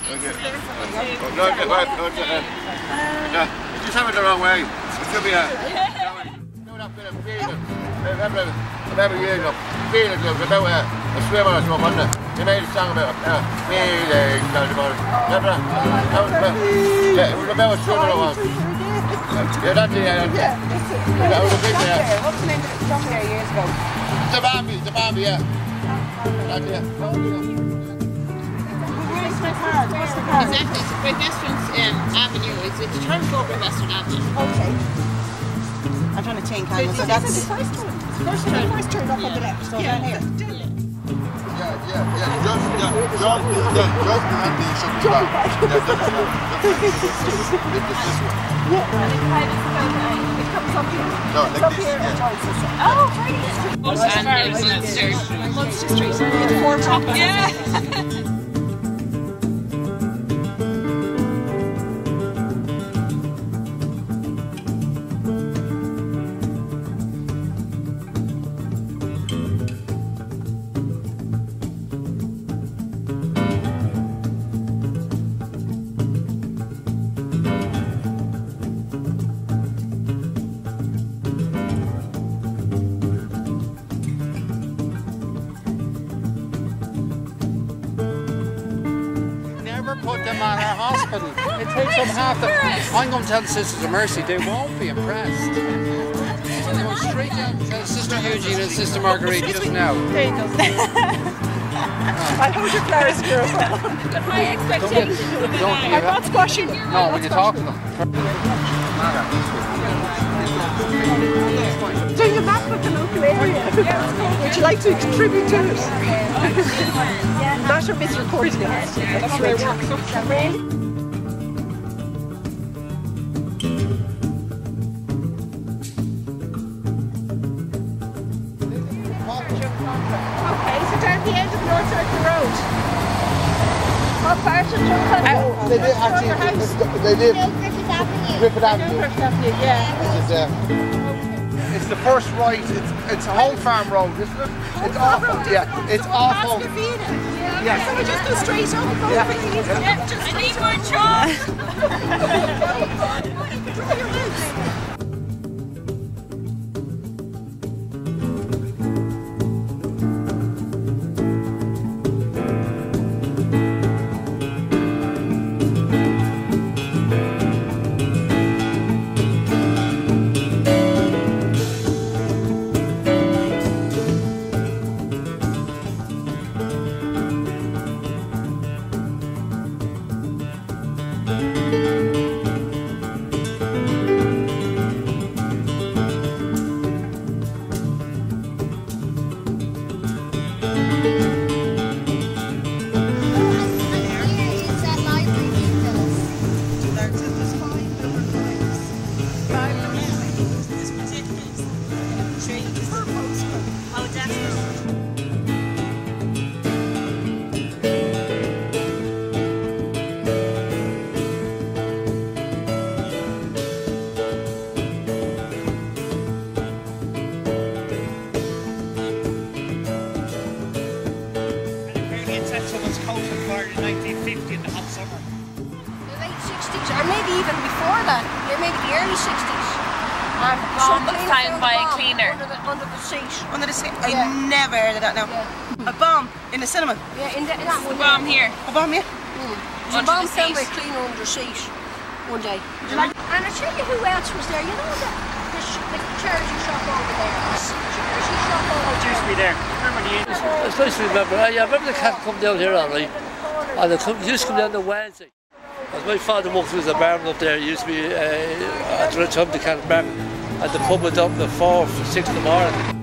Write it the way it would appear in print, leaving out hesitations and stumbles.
Just have it the wrong way. It should be a... Do that bit of feeling. Remember years ago, feeling about a swimmer or something, wasn't it? They made a song about feeling, about it. Remember that? Yeah, it was about a swimmer it was. Yeah, that's it, yeah. That was a big, yeah. What's the name of the song there years ago? The Bambi, yeah. That's it. Exactly, it's by Western Avenue. It's a turn over Western Avenue. Okay. I'm trying to think, so that's the first turn. First turn up on the left, so down here. Yeah. Joan behind me should be back. This one. It comes up here. No, like this, Oh, right. Munster Street. The four top. Yeah. Put them at our hospital. It takes them half the... I'm going to tell the Sisters of Mercy, they won't be impressed. So they go straight down to tell Sister Eugene and Sister Marguerite just now. There you go. I'll hold your flowers, girl. High expectations. I'm not squashing them. No, when you talk to them. Doing a map of the local area. Would you like to contribute to it? Not sure if it's recording. That's where it works. Okay, so down the end of North Circle Road. What part of Joan? They live actually. They live Griffith Avenue. Griffith Avenue, yeah. It's the first right. It's a whole farm road, isn't it? It's awful. Yeah, it's awful. Yeah. So we just go straight up. I need more chalk. Found by a cleaner. Under the seat. Under the seat? I never heard of that now. A bomb in the cinema? Yeah, in that one. A bomb here. A bomb, yeah? A bomb found by a cleaner under the seat one day. And I tell you who else was there. You know the charity shop over there. Charity shop over there. It used to be there. Remember the English? It's nice to remember. I remember the cat come down here, all right. And they used to come down on Wednesday. As my father worked with a barman up there, it used to be at the time the cat barman. And the pub went up at 4 or 6 in the morning.